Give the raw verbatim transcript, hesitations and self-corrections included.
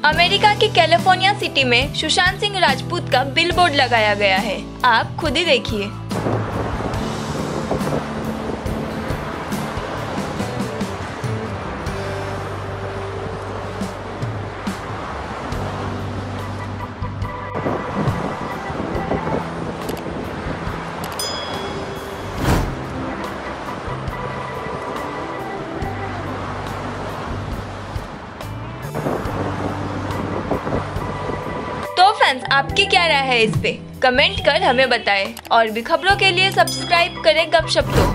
America की California city में सुशांत सिंह राजपूत का बिलबोर्ड लगाया गया है। आप खुद ही देखिए। तो फ्रेंड्स, आपकी क्या राय है इस पे? कमेंट कर हमें बताएं और भी खबरों के लिए सब्सक्राइब करें गपशप को।